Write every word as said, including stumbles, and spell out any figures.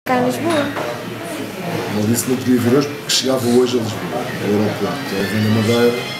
cá em Lisboa. Ele disse que não podia vir hoje porque chegava hoje a Lisboa, ao aeroporto. Ele vem da Madeira.